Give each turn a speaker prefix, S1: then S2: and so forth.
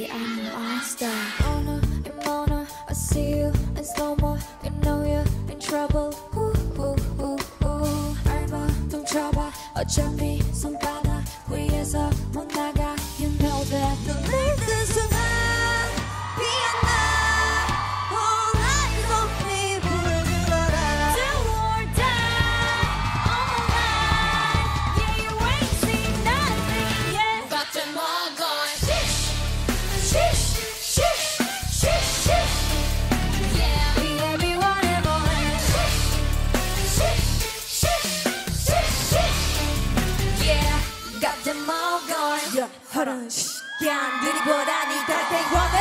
S1: I'm a star. Honor and honor, I see you in slow-mo. You know you're in trouble. 알바 훔쳐봐. 어차피 손바닥 위에서 못 나가. You know that the latest 순간 피어나. All eyes on me. 불을 질러라. Do or die on the line. Yeah, you ain't seen nothing yet. Got them all going. Shish, shish, shish, shish. Yeah, we everyone ever had. Shish, shish, shish, shish. Yeah, got them all going. Yeah, hold on, 야, 느리보다 니 달팽이 원해.